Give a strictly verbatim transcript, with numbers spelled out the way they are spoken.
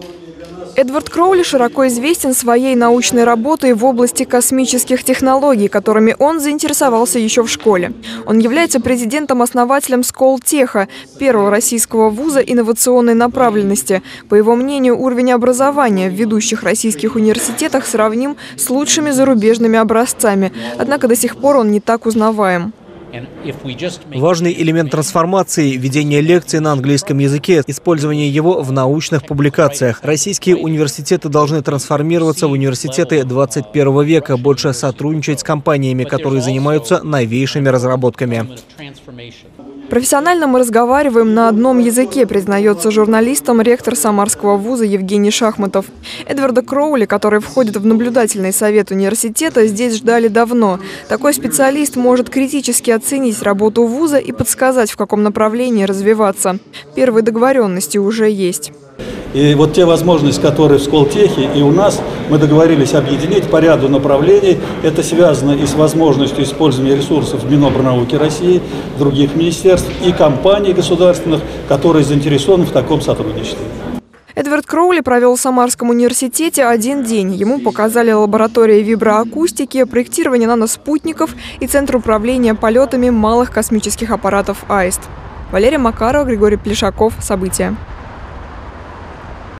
Эдвард Кроули широко известен своей научной работой в области космических технологий, которыми он заинтересовался еще в школе. Он является президентом-основателем Сколтеха, первого российского вуза инновационной направленности. По его мнению, уровень образования в ведущих российских университетах сравним с лучшими зарубежными образцами. Однако до сих пор он не так узнаваем. Важный элемент трансформации – ведение лекций на английском языке, использование его в научных публикациях. Российские университеты должны трансформироваться в университеты двадцать первого века, больше сотрудничать с компаниями, которые занимаются новейшими разработками. Профессионально мы разговариваем на одном языке, признается журналистам ректор Самарского вуза Евгений Шахматов. Эдварда Кроули, который входит в наблюдательный совет университета, здесь ждали давно. Такой специалист может критически оценить работу вуза и подсказать, в каком направлении развиваться. Первые договоренности уже есть. И вот те возможности, которые в Сколтехе и у нас, мы договорились объединить по ряду направлений. Это связано и с возможностью использования ресурсов Минобрнауки России, других министерств и компаний государственных, которые заинтересованы в таком сотрудничестве. Эдвард Кроули провел в Самарском университете один день. Ему показали лаборатории виброакустики, проектирование наноспутников и Центр управления полетами малых космических аппаратов «Аист». Валерия Макарова, Григорий Плешаков. События.